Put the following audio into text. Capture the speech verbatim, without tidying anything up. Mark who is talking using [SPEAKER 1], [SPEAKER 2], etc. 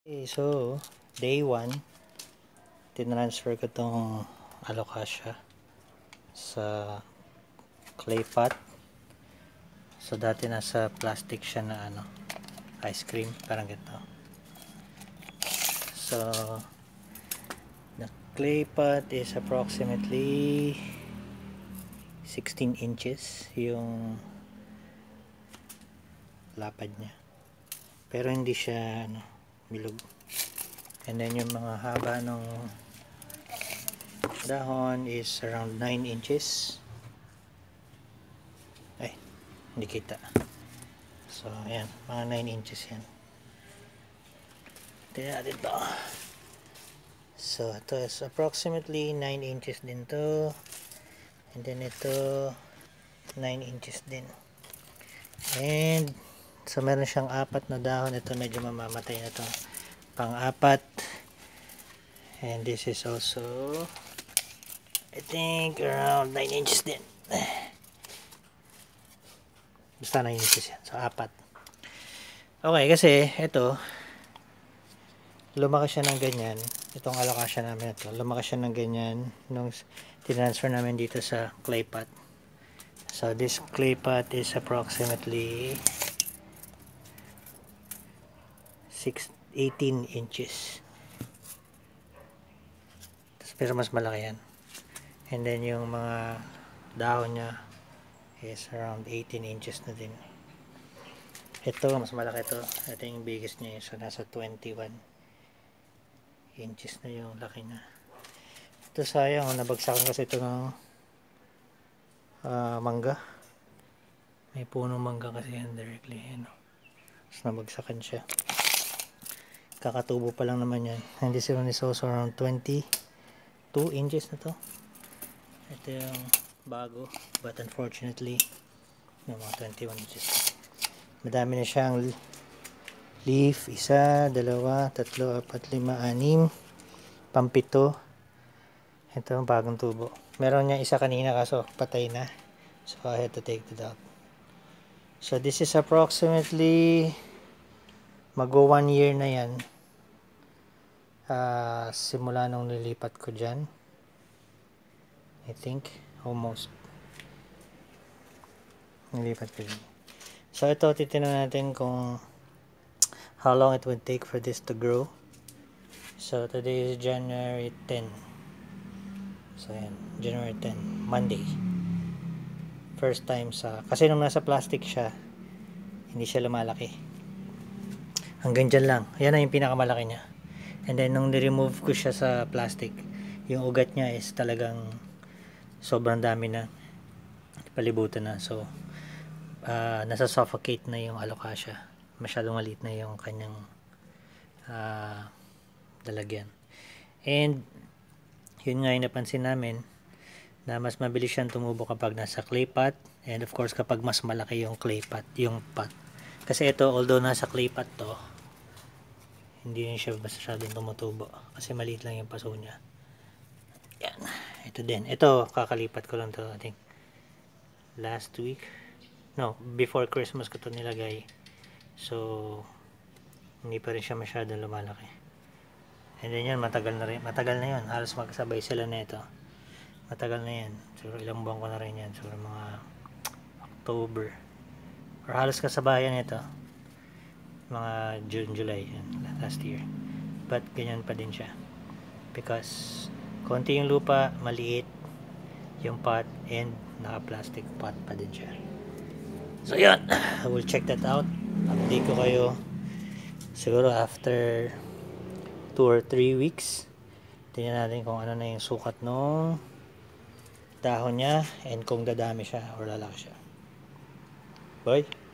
[SPEAKER 1] Okay, so day one, tinransfer ko tong alocasia sa clay pot. So dati nasa plastic siya na ano, ice cream, parang ganito. So the clay pot is approximately sixteen inches yung lapad niya, pero hindi siya ano, bilog. And then yung mga haba ng dahon is around nine inches. Ay, hindi kita. So ayan, mga nine inches yan. Tingnan natin to. So ito is approximately nine inches din to. And then ito nine inches din. And so meron siyang apat na dahon. Ito medyo mamamatay na to, pang-apat. And this is also I think around nine inches din. Basta nine inches yan. So apat. Okay, kasi ito lumaki siya ng ganyan. Itong alocasia namin ito, lumaki siya ng ganyan nung tinransfer namin dito sa clay pot. So this clay pot is approximately eighteen inches. Pero mas malaki yan. And then yung mga dahon niya is around eighteen inches na din. Ito mas malaki ito. Ito yung biggest niya. So nasa twenty-one inches na yung laki niya. Ito sayang, nabagsakan kasi ito ng uh, mangga. May punong mangga kasi yan directly. Ano. Tapos nabagsakan siya. Kakatubo pa lang naman yan. And this one is also around twenty-two inches na to. Ito yung bago, but unfortunately yung mga twenty-one inches. Madami na siyang leaf. Isa, dalawa, tatlo, apat, lima, anim, pampito. Ito yung bagong tubo. Meron niya isa kanina kaso patay na, so I had to take it out. So this is approximately mag-go one year na yan, uh, simula nung nilipat ko dyan. I think almost nilipat ko dyan. So ito, titignan natin kung how long it would take for this to grow. So today is January tenth. So yan, January tenth, Monday. First time sa, kasi nung nasa plastic siya, hindi siya lumalaki. Hanggang dyan lang. Yan na yung pinakamalaki niya. And then nung ni-remove ko siya sa plastic, yung ugat niya is talagang sobrang dami na, palibutan na. So uh, nasa suffocate na yung alocasia. Masyadong maliit na yung kanyang uh, lalagyan. And yun nga yung napansin namin, na mas mabilis siyang tumubo kapag nasa clay pot, and of course kapag mas malaki yung clay pot, yung pot. Kasi ito, although nasa clay pot to, hindi rin siya masyadong tumutubo kasi maliit lang yung paso niya. Yan, ito din. Ito, kakalipat ko lang to, I think last week, no, before Christmas ko to nilagay. So hindi pa rin siya masyadong lumalaki. And then yan, matagal na rin, matagal na yun, halos magkasabay sila na ito. Matagal na yan, siguro ilang buwan ko na rin yan, siguro mga October, or halos kasabayan ito, mga June, July yan, last year. But ganyan pa din siya because konti yung lupa, maliit yung pot, and naka plastic pot pa din siya. So yan, I will check that out. Update ko kayo siguro after two or three weeks. Tingnan natin kung ano na yung sukat nung dahon niya and kung dadami siya or lalaki siya. Bye!